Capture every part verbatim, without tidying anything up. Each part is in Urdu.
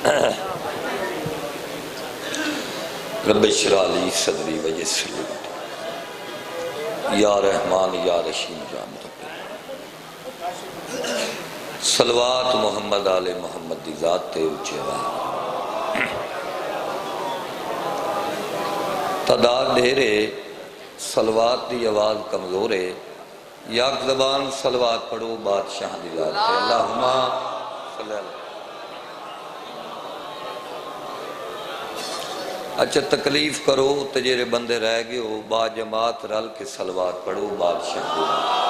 رب اشرح لی صدری ویسر لی امری یا رحمان یا رحیم یا متقین صلوات محمد آل محمد دی ذات تے اچھے آواز تعداد ڈھیرے صلوات دی آواز کمزور ہے یک زبان صلوات پڑھو بادشاہ دی ذات تے اللہم صلی اللہ اچھا تکلیف کرو تجیرے بندے رہ گئے ہو با جماعت رل کے صلوات پڑھو بادشاہ دی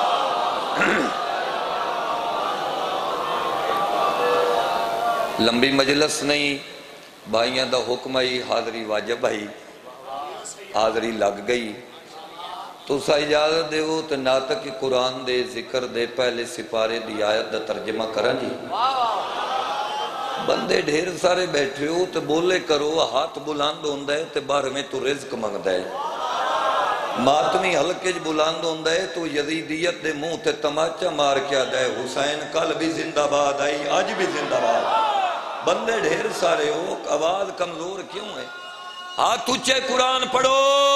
لمبی مجلس نہیں بھائیاں دا حکم آئی حاضری واجب آئی حاضری لگ گئی تو سا اجازت دے ہو تو ناطق قرآن دے ذکر دے پہلے سپارے دی آیت دا ترجمہ کرن جی بندے ڈھیر سارے بیٹھے ہو تو بولے کرو ہاتھ بلاند ہوندہ ہے تو بار میں تو رزق مانگدہ ہے ماتمی حلقے بلاند ہوندہ ہے تو یزیدیت دے منہ تے تماچا مار کیا دے حسین کل بھی زندہ باد آئی آج بھی زندہ باد بندے ڈھیر سارے ہو آواز کمزور کیوں ہے ہاتھ اچھے قرآن پڑھو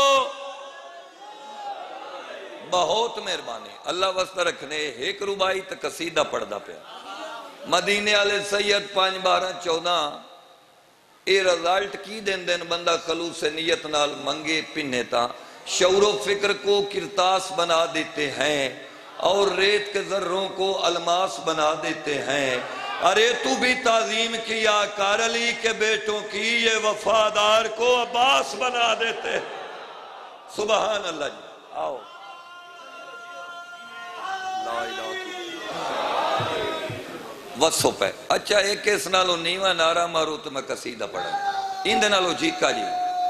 بہت مہربانی اللہ واسطہ رکھنے ایک ربائی تک قصیدہ پڑھ دا پیا مدینے والے سید پانچ بارہ چودہ اے رزالٹ کی دن دن بندہ خلوص نیت نال منگے پنے تا شعور و فکر کو کرتاس بنا دیتے ہیں اور ریت کے ذروں کو الماس بنا دیتے ہیں ارے تو بھی تعظیم کیا کارلی کے بیٹوں کی یہ وفادار کو عباس بنا دیتے ہیں سبحان اللہ جی آؤ لا الہ وصف ہے اچھا ایک اس نالو نیوہ نارا مارو تو میں قصیدہ پڑھا اندے نالو جیکا جی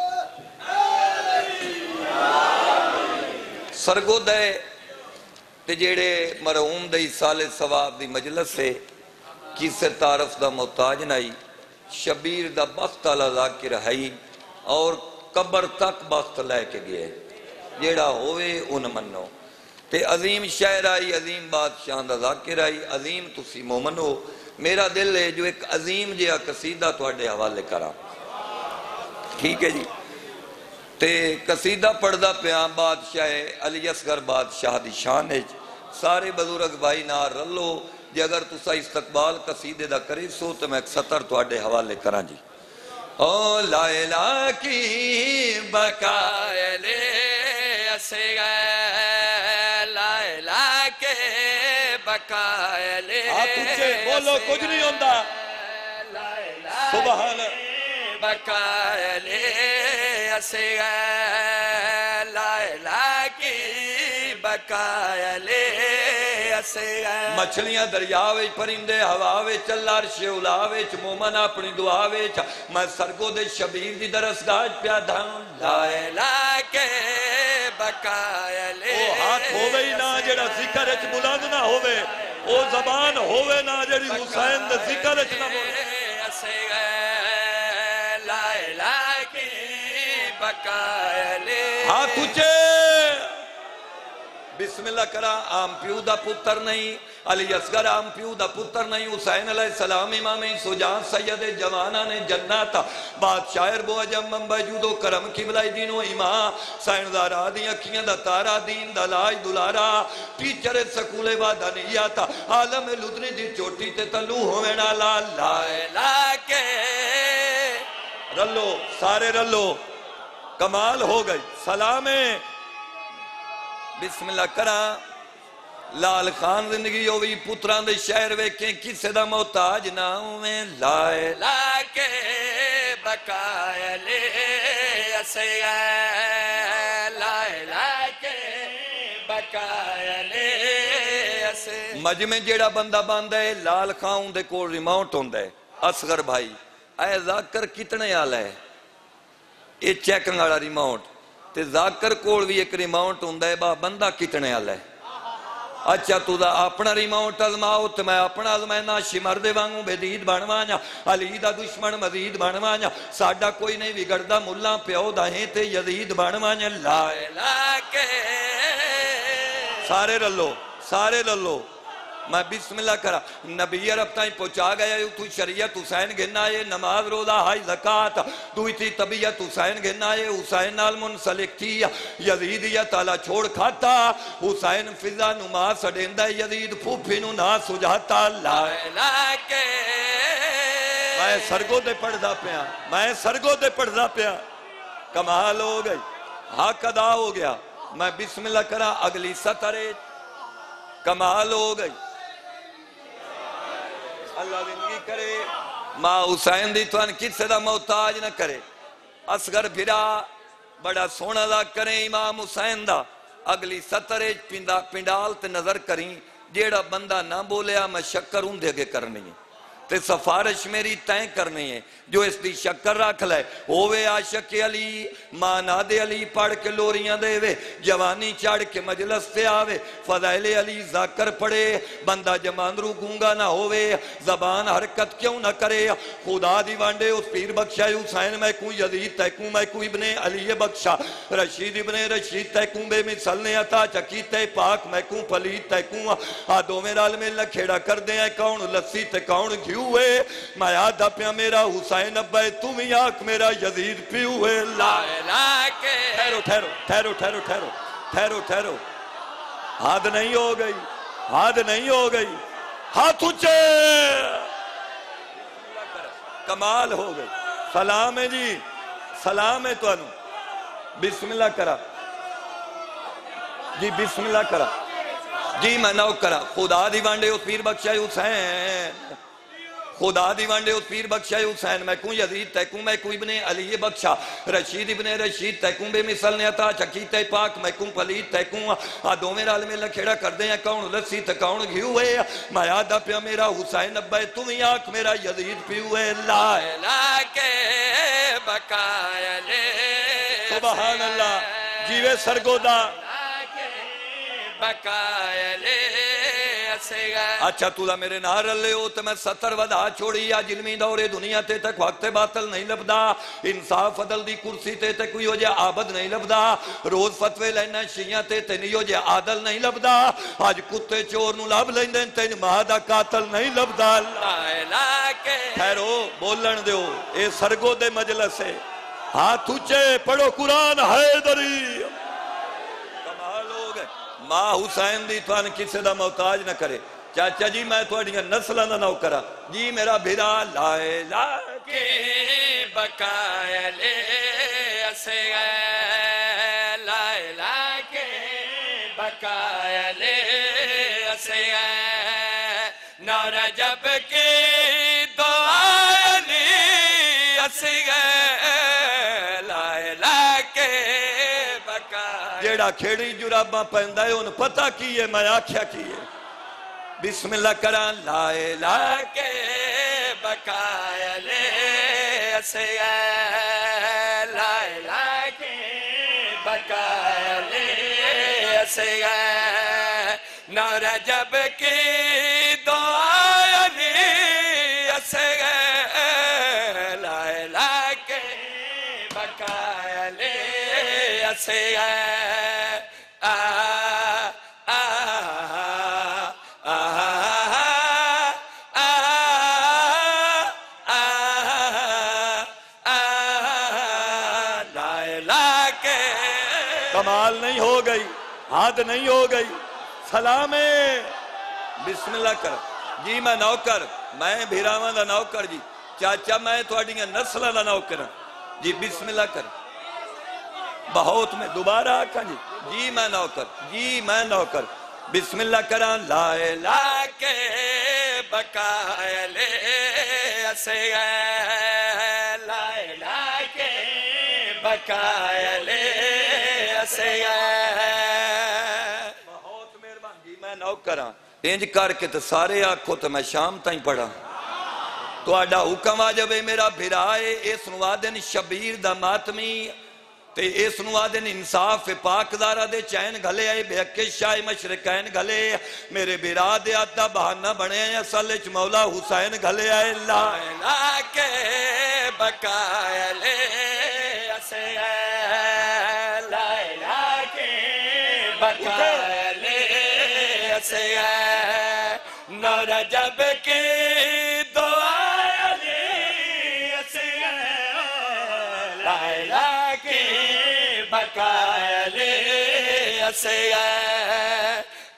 سرگو دے تجیڑے مرحوم دے سال ثواب دی مجلس سے کسے تعرف دا محتاج نائی شبیر دا بخت اللہ ذاکر ہے اور قبر تک بخت لے کے گئے جیڑا ہوئے ان منو تے عظیم شاعر آئی عظیم بادشاہ دا ذاکر آئی عظیم تسی مومن ہو میرا دل ہے جو ایک عظیم جیا قصیدہ تو اڈے حوالے کرا ٹھیک ہے جی تے قصیدہ پڑھ دا پیام بادشاہ علی اصغر بادشاہ دی شان ہے سارے بزرگ بھائی نار رلو جی اگر تسا استقبال قصیدے دا کرے سو تو میں ایک سطر تو اڈے حوالے کرا جی او لائلہ کی بقائے لے اسے گئے بقائے لے ہاتھ اچھے بولو کچھ نہیں ہوندہ سبحان بقائے لے اسے گئے لائلہ کی بقائے لے اسے گئے مچھلیاں دریاوے پرندے ہواوے چلار شیولاوے مومن اپنی دعاوے میں سرگو دے شبیر دی درسگاہ پیا دھاؤں لائلہ کے بقائے لے او ہاتھ ہووے ہی نہ جڑا ذکر اچ بلند نہ ہووے او زبان ہووے نہ جڑی حسین دے ذکر اچ نہ ہووے اسے گئے لائلہ کی بقائے لے ہاتھ اچھے بسم اللہ کرا آم پیو دا پتر نہیں علی اصغر آم پیو دا پتر نہیں حسین علیہ السلام امام سجان سید جوانہ نے جناتا بادشاہ اربو عجم منبع جودو کرم قبلہ دین و امام سائنزارہ دی اکھیاں دا تارا دین دا لاج دلارا ٹیچر سکول وادانیاتا عالم لدنی دی چوٹی تے تلو ہوئینا لا لائلہ کے رلو سارے رلو کمال ہو گئی سلامیں بسم اللہ کرا لال خان زندگی ہوئی پتران دے شہر ویکھیں کسے دا محتاج نہ ہوئے لائلہ کے بقائے لے اسے گئے لائلہ کے بقائے لے اسے مجمع جیڑا بندہ باندھا ہے لال خان دے کو ریماؤنٹ ہوندہ ہے اصغر بھائی اے ذاکر کتنے آلہ ہے یہ چیکنگ آڑا ریماؤنٹ تے ذاکر کوڑ بھی ایک ریماؤنٹ ہوندہ ہے با بندہ کتنے آلہ ہے اچھا تو دا اپنا ریماؤنٹ ازماؤ تو میں اپنا ازمائنا شمر دے وانگوں بیدید بانوانیا علی دا دشمن مزید بانوانیا ساڑھا کوئی نہیں بگڑدا ملہ پیو دائیں تے یزید بانوانیا لائلہ کے کے سارے رلو سارے رلو میں بسم اللہ کرا نبی عرب تائیں پہنچا گیا تو شریعت حسین گھنا ہے نماز روزہ ہائی زکاة دوئی تھی طبیعت حسین گھنا ہے حسین نال منسلک تھی یزید یا تعالیٰ چھوڑ کھاتا حسین فضا نماز سڑیندہ یزید پھوپی نو نا سجاتا لا الہ کے میں سرگو دے پڑھ دا پیا میں سرگو دے پڑھ دا پیا کمال ہو گئی حق ادا ہو گیا میں بسم اللہ کرا اگلی سطرے کمال ہو گئی اللہ زندگی کرے ماں حسین دی توان کسی دا محتاج نہ کرے اصغر بھرا بڑا سونا دا کریں امام حسین دا اگلی سطرے پنڈال تے نظر کریں جیڑا بندہ نہ بولیا میں شکر ہوں دے گے کرنی ہے تے سفارش میری تین کرنی ہے جو اس دی شکر رکھ لائے ہووے عاشق علی ماناد علی پڑھ کے لوریاں دے وے جوانی چاڑھ کے مجلس تے آوے فضائل علی ذاکر پڑھے بندہ جماندرو گونگا نہ ہووے زبان حرکت کیوں نہ کرے خدا دی وانڈے اس پیر بخشا حسین میں کوئی یزید تیکوں میں کوئی ابن علی بخشا رشید ابن رشید تیکوں بے مثل نے عطا چکی تے پاک میں کوں پلید تیکوں آدھو میرا علم اللہ کھیڑا کر دیں کون لسی تے کون گھیو ہوئے میں یاد پیا میرا حسین ابا تم ہی آنکھ میرا یزید پی ہوئے لا الہ کے ٹھہرو ٹھہرو ٹھہرو ٹھہرو ٹھہرو ٹھہرو ٹھہرو حد نہیں ہو گئی حد نہیں ہو گئی ہاتھ اونچے کمال ہو گئی سلام ہے جی سلام ہے تو انو بسم اللہ کرا جی بسم اللہ کرا جی میں نو کرا خدا دی وانڈے اس پیر بخشا حسین خدا دی وانڈے اس پیر بخشا حسین میں کوں یزید تیکوں میں کوئی ابن علی بخشا رشید ابن رشید تیکوں بے مثل نے عطا چکی تے پاک میں کوں پلید تیکوں آدھو میرا علم اللہ کھیڑا کر دیں کون لسی تے کون گھی ہوئے میں یاد پیا میرا حسین ابا تم ہی آنکھ میرا یزید پی ہوئے لا الہ کے بقایا لے سبحان اللہ جیوے سرگودا بقایا لے اچھا تولا میرے نار لے ہو تو میں ستر ودا چھوڑی یا جلمی دورے دنیا تے تک وقت باطل نہیں لبدا انصاف عدل دی کرسی تے تک کوئی ہو جائے عابد نہیں لبدا روز فتوے لینا شیعہ تے تے نہیں ہو جائے عادل نہیں لبدا آج کتے چور نو لب لیندیں تے مہدہ قاتل نہیں لبدا لا الہ کے ٹھہرو بولن دیو اے سرگو دے مجلس ہے ہاتھ اونچے پڑھو قرآن حیدری ماں حسین دی توان کسے دا محتاج نہ کرے چاچا جی میں توڑیاں نسلہ نہ نو کرا جی میرا بھیرا لائے لاکے بقایا لے اسے گئے لائے لاکے بقایا لے اسے گئے نورا جب کی دعا لی اسے گئے لائے لاکے جیڑا کھیڑی جراباں پہندہ ہے ان پتہ کیے میں آکھیا کیے بسم اللہ کران لا الہ کے بقایا لے اسے گئے لا الہ کے بقایا لے اسے گئے نورا جب کی دعا لی اسے گئے لا الہ کے بقایا لے اسے گئے کمال نہیں ہو گئی حد نہیں ہو گئی سلام ہے بسم اللہ کر جی میں نوکر میں بھیراواں دا نوکر جی چاچا میں توڑیاں نسلہ دا نوکر جی بسم اللہ کر بہت میں دوبارہ آکھا جی جی میں نوکر جی میں نوکر بسم اللہ کران لا الہ کے بقایا لے اسے گئے لا الہ کے بقایا لے اسے گئے بہت مہربان جی میں نوکر ہاں انج کر کے تو سارے آکھو تو میں شام تائیں پڑھا تو آڈا حکم آجب میرا بھرائے اس نوادن شبیر دا ماتمی تے اس نوادن انصاف پاک دارہ دے چین گھلے آئے بے حق شاہ مشرقین گھلے میرے بیرا دے آدھا بہانہ بنے آئے سلچ مولا حسین گھلے آئے لا الہ کے بقایا لے اسے گئے لا الہ کے بقایا لے اسے گئے نو رجب کی دعا علی اصغر لیلا کی بقا علی اصغر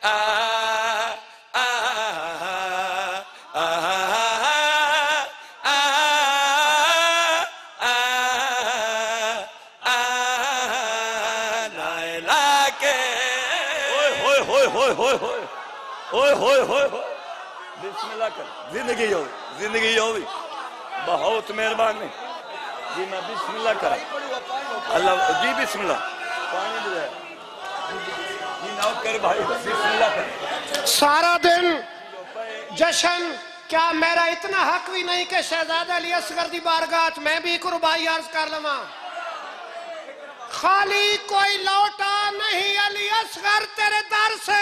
ہوئے ہوئے ہوئے ہوئے بسم اللہ کر زندگی ہوئی زندگی ہوئی بہت مہربانی جی میں بسم اللہ کر اللہ جی بسم اللہ پانی دے جی نوکر بھائی بسم اللہ کر سارا دن جشن کیا میرا اتنا حق بھی نہیں کہ شہزادہ علی اصغر دی بارگاہ میں بھی قربائی عرض کر لما خالی کوئی لوٹا نہیں علی اصغر تیرے در سے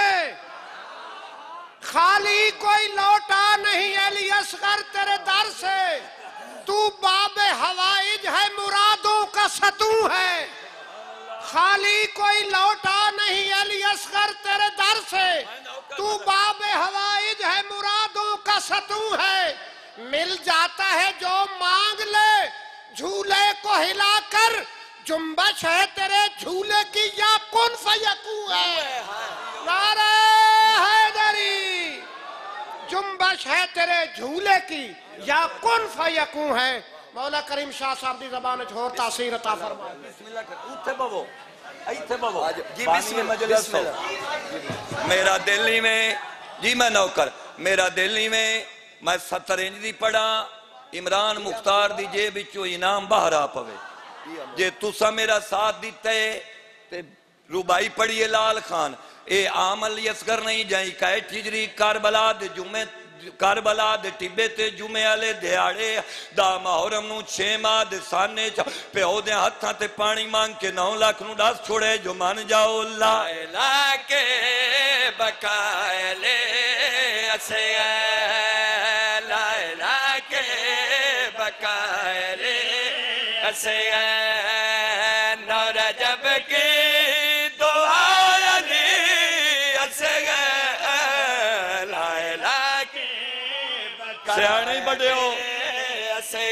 خالی کوئی لوٹا نہیں علی اصغر تیرے در سے تو باب حوائج ہے مرادوں کا ستوں ہے خالی کوئی لوٹا نہیں علی اصغر تیرے در سے تو باب حوائج ہے مرادوں کا ستوں ہے مل جاتا ہے جو مانگ لے جھولے کو ہلا کر جنبش ہے تیرے جھولے کی یا کن فیکون ہے نعرہ حیدری جنبش ہے تیرے جھولے کی یا کن فیکون ہے مولا کریم شاہ صاحب دی زبان چھوڑ تاثیر عطا فرمائے بسم اللہ کر اوتھے بابو ایتھے بابو جی بسم اللہ میرا دلی میں جی میں نوکر میرا دلی میں میں ستر انج دی پڑھا عمران مختار دی جے بچو انعام باہر آ پوے جے تُسا میرا ساتھ دیتے تے روبائی پڑھئے لال خان اے عامل یسگر نہیں جائیں کہے ٹھجری کاربلا دے جمعے کاربلا دے ٹبے تے جمعے آلے دیاڑے دا محرم نو چھے ماہ دے سانے چا پیہو دے ہتھاں تے پانی مانگ کے نو لاکھ نو ڈاس چھوڑے جو مان جاؤ لا الہ کے بقائے لے اسے لا الہ کے بقائے لے اسے نو رجب کی دعا علی اسے لا الہ کی بقائے سیانے بڑے ہو اسے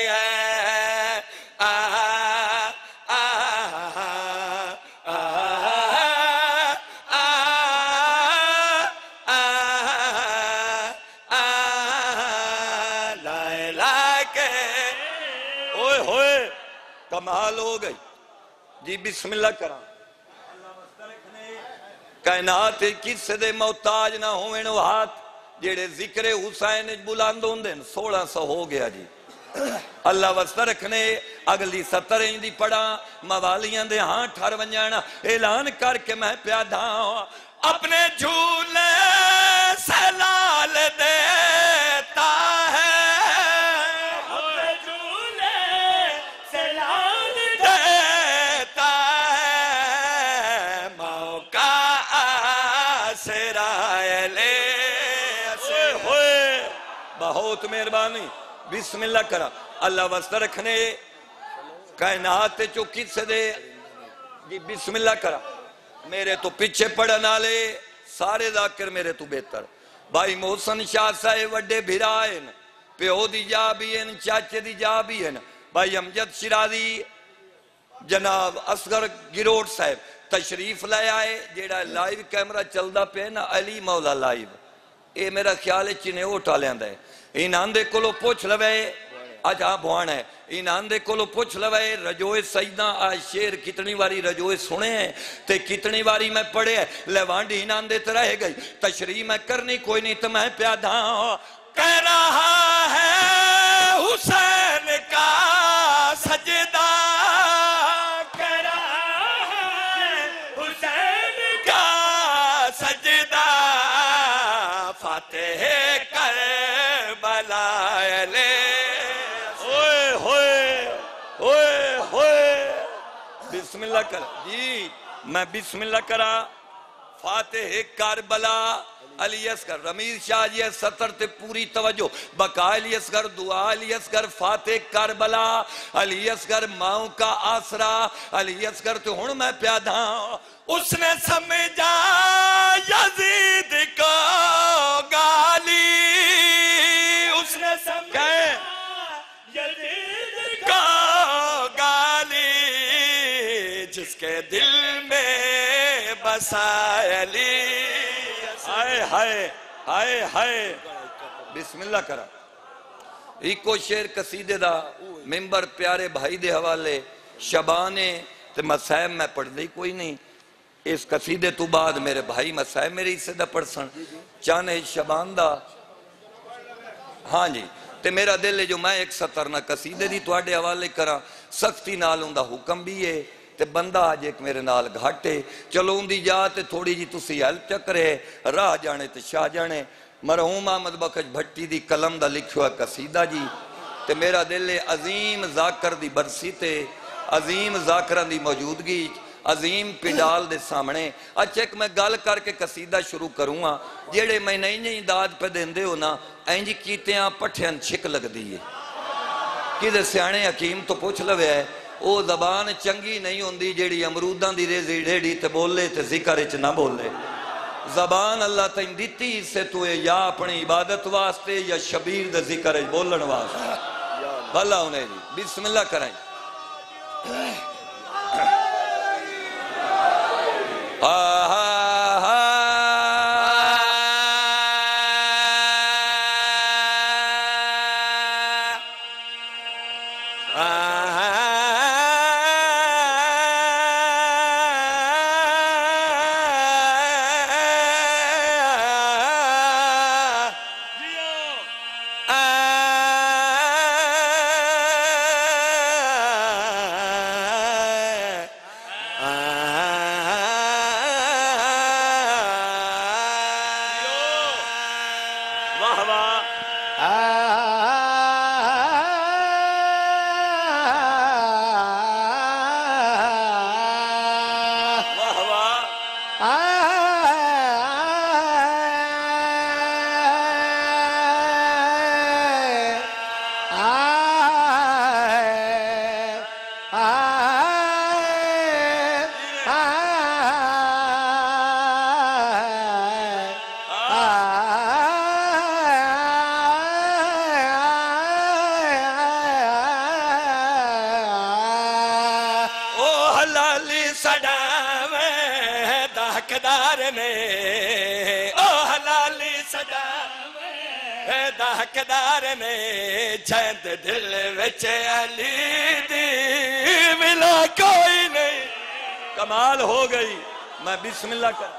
کمال ہو گئی جی بسم اللہ کرام کائنات کس دے محتاج نہ ہوئے نو ہاتھ جیڑے ذکر حسین بلند ہوندے سوڑا سو ہو گیا جی اللہ وستہ رکھنے اگلی ستر انج دی پڑھا موالیاں دے ہاں ٹھار ونجانا اعلان کر کے میں پیادا اپنے جھولے سے لال دیتا ہے بہت مہربانی بسم اللہ کرا اللہ واسطہ رکھنے کائنات چو کس دے جی بسم اللہ کرا میرے تو پیچھے پڑھنا لے سارے ذاکر میرے تو بہتر بھائی محسن شاہ صاحب وڈے بھرائن پیو دی جا بھی ہیں چاچے دی جا بھی ہیں بھائی امجد شرازی جناب اصغر گروڑ صاحب تشریف لے آئے جیڑا لائیو کیمرہ چل دا پہ نا علی مولا لائیو اے میرا خیال ہے چینے اوٹا لے آندہ ہے ان آندے کولو پوچھ لوے آج ہاں بوان ہے ان آندے کولو پوچھ لوے رجوئے سیدہ آج شیر کتنی واری رجوئے سنے ہیں تے کتنی واری میں پڑھے ہیں لیوانڈی ان آندے تے رہ گئی تشریح میں کرنی کوئی نہیں تو میں پیادا کہہ رہا ہے حسین کا سجدہ کہہ رہا ہے حسین کا سجدہ فاتح لے ہوئے ہوئے ہوئے ہوئے بسم اللہ کر جی میں بسم اللہ کرا فاتح کربلا علی اصغر رمیر شاہ جی ستر تے پوری توجہ بقا علی اصغر دعا علی اصغر فاتح کربلا علی اصغر ماؤں کا آسرا علی اصغر تو ہن میں پیادا اس نے سمجھا یزید کو گالی کہیں یزید کا گالی جس کے دل میں بسا علی ہائے ہائے ہائے ہائے بسم اللہ کرا ایکو شیر قصیدے دا ممبر پیارے بھائی دے حوالے شبانے تے مسائب میں پڑھ دی کوئی نہیں اس قصیدے تو بعد میرے بھائی مسائب میرے حصے دا پڑھسن چانے شبان دا ہاں جی تے میرا دل ہے جو میں ایک سطر نہ قصیدے دی تو آڑے حوالے کرا سختی نال ہوں دا حکم بھی ہے تے بندہ آج ایک میرے نال گھاٹے چلو ہوں دی جاتے تھوڑی جی تسی ہیلپ چکرے راہ جانے تے شاہ جانے مرحوم احمد بخش بھٹی دی قلم دا لکھوا قصیدہ جی تے میرا دل ہے عظیم ذاکر دی برسی تے عظیم ذاکران دی موجودگی عظیم پنڈال دے سامنے اچھا ایک میں گال کر کے قصیدہ شروع کروں گا جیڑے میں نہیں نہیں داد پہ دیندے ہو نا اینجی کیتے ہیں پٹھیں چھک لگ دیئے کدھے سیانے حکیم تو پوچھ لوے ہے او زبان چنگی نہیں ہوندی جیڑی امرودان دی ریزی ڈیڑی تے بولے تے ذکر اچ نہ بولے زبان اللہ تین دیتی سے تو یا اپنی عبادت واسطے یا شبیر دے ذکر اچ بولن واسطے بھلا انہیں جی بسم اللہ کرائیں حقدار نے جند دل وچ علی دی ملا کوئی نہیں کمال ہو گئی میں بسم اللہ کر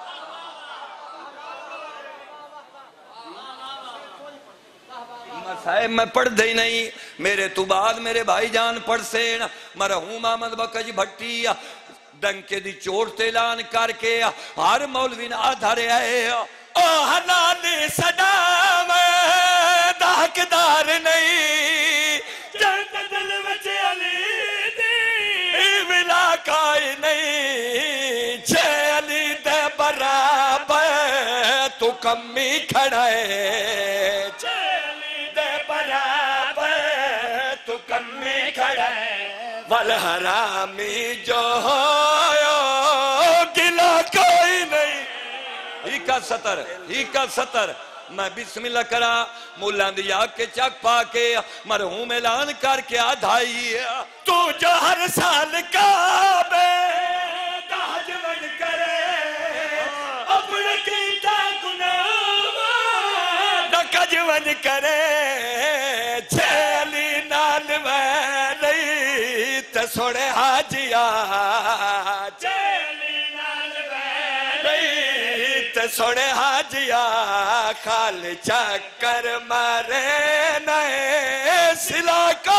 مسائب میں پڑھ دے نہیں میرے تو بعد میرے بھائی جان پڑھ سین مرحوم احمد بخش بھٹی ڈنکے دی چوٹ اعلان کر کے ہر مولوی نہ آدھارے آئے او حلالی صدا میں حقدار نہیں جند دل وچ علی دی ملا کوئی نہیں چھے علی دے برابر تو کمی کھڑائے چھے علی دے برابر تو کمی کھڑائے والحرامی جو ہوئے گلا کوئی نہیں ہی کا سطر ہی کا سطر میں بسم اللہ کرا مولان دیا کے چک پا کے مرحوم اعلان کر کے آدھائی تو جو ہر سال کعبے تاج بن کرے اپنے کیتا گناہ ڈکج بن کرے چھیلی نال میں نہیں تے سوڑے حاجیا چھیلی نال میں نہیں تے سوڑے حاجیا خال چکر مارے نئے سلا کو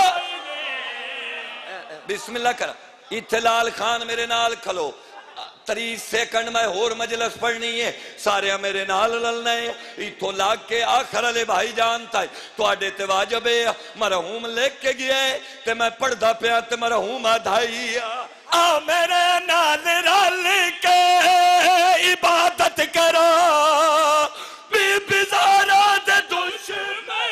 بسم اللہ کرا اتلال خان میرے نال کھلو تریس سیکنڈ میں اور مجلس پڑھنی ہے سارے میرے نال للنا ہے ایتھو لاگ کے آخر علی بھائی جانتا ہے تو آڈے تے واجب ہے مرحوم لکھ کے گئے تے میں پڑھ دا پیا تے مرحوم آدھائی آ میرے نال رل کے عبادت کرو بی بزارہ دے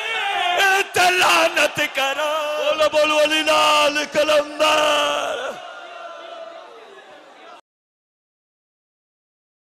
دشمن تلانت کرو بولو بولو علی نال کلندر